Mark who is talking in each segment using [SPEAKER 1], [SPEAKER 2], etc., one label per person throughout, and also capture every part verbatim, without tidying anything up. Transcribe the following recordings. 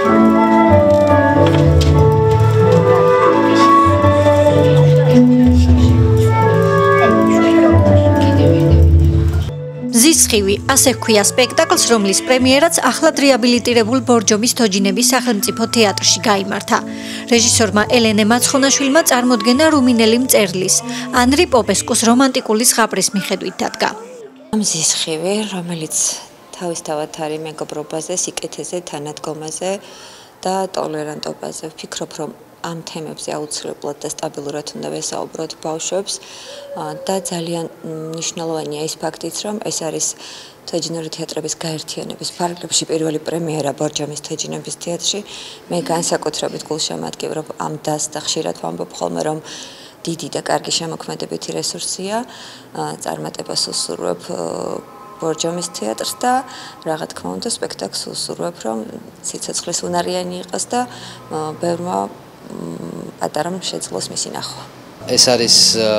[SPEAKER 1] ზისხივი, ასე ჰქვია სპექტაკლს, რომლის პრემიერაც ახლად რეაბილიტირებულ ბორჯომის თოჯინების სახელმწიფო თეატრში გაიმართა. რეჟისორმა ელენე მაცხონაშვილმა წარმოდგენა რუმინელი მწერლის, ანრი პოპესკუს რომანტიკული ზღაპრის მიხედვით დადგა.
[SPEAKER 2] ზისხივი, რომელიც თავისთავად არის მეგობრობაზე, სიკეთეზე, თანადგომაზე და ტოლერანტობაზე. ვფიქრობ, რომ ამ თემებზე აუცილებლად და სტაბილურად უნდა ვესაუბროთ ბავშვებს და ძალიან მნიშვნელოვანია ის ფაქტიც, რომ ეს არის თოჯინური თეატრების გაერთიანების ფარგლებში პირველი პრემიერა ბორჯომის თოჯინების თეატრში. მე განსაკუთრებით გულშემატკივრობ ამ დასს და ხშირად ვამბობ ხოლმე, რომ დიდი და კარგი შემოქმედებითი რესურსია, წარმატებას უსურვებ ბორჯომის თეატრს და რაღა თქმა უნდა სპექტაკლს უსურვებ, რომ სიცოცხლის უნარიანი იყოს და ბევრმა პატარამ შეძლოს მისი ნახვა.
[SPEAKER 3] ეს არის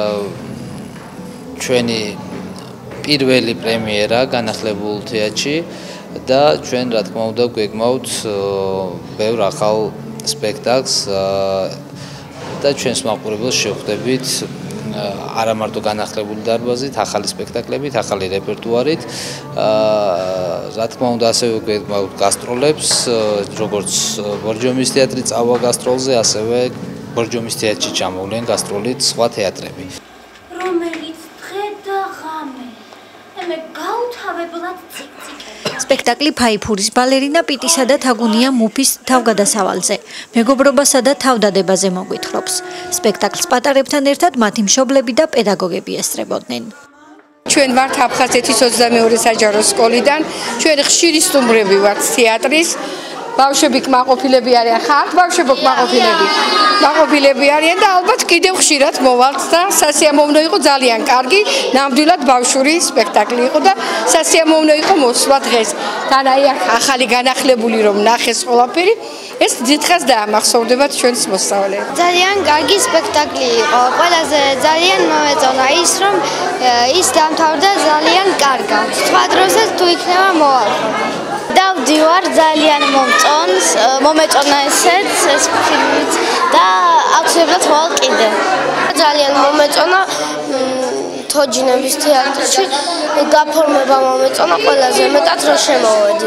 [SPEAKER 3] ჩვენი პირველი პრემიერა განახლებულ თეატრში და ჩვენ რა თქმა უნდა გვეგმავთ ბევრ ახალ სპექტაკლს და ჩვენს მაყურებელს შევხვდებით არა მარტო განახლებული დარბაზით, ახალი სპექტაკლებით, ახალი რეპერტუარით. რა თქმა უნდა ასევე გვეგმავთ გასტროლებს, როგორც ბორჯომის თეატრი წავა გასტროლზე, ასევე ბორჯომის თეატრში ჩამოვლენ გასტროლით სხვა თეატრები.
[SPEAKER 4] რომელიც დღე და ღამე მე გავთავებლად ციკციკები.
[SPEAKER 1] სპექტაკლი ფაიფურის ბალერინა პიტისა და თაგუნია მუფის თავგადასავალზე, მეგობრობასა და თავდადებაზე მოგვითხრობს. სპექტაკლს პატარებთან ერთად მათი მშობლები და პედაგოგები ესწრებოდნენ.
[SPEAKER 5] ჩვენ ვართ აფხაზეთის ოცდამეორე საჯარო სკოლიდან, ჩვენ ხშირი სტუმრები ვართ თეატრის. ბავშვები კმაყოფილები არიან, ხართ ბავშვებო კმაყოფილები. კმაყოფილები არიან და ალბათ კიდევ ხშირად მოვალთ და სასიამოვნო იყო ძალიან კარგი, ნამდვილად ბავშვური სპექტაკლი იყო და სასიამოვნო იყო მოსვლა დღეს. თან აი ახალი განახლებული რომ ნახეს ყველაფერი, ეს დიდხანს დაამახსოვრდებათ ჩვენს მოსწავლეებს.
[SPEAKER 4] ძალიან კარგი სპექტაკლი იყო. ყველაზე ძალიან მომეწონა ის, რომ ის დამთავრდა ძალიან კარგად. სხვა დროსაც თუ იქნება მოვალ. დავდივარ ძალიან მომწონს, მომეწონა ესეც, ეს ფილმიც და აუცილებლად მოვალ კიდე. ძალიან მომეწონა თოჯინების თეატრში, გაფორმება მომეწონა ყველაზე მეტად რომ შემოვედი.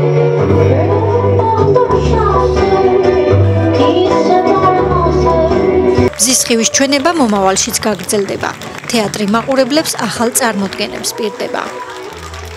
[SPEAKER 1] ზისხივის ჩვენება მომავალშიც გაგრძელდება. თეატრი მაყურებლებს ახალ წარმოდგენებს პირდება.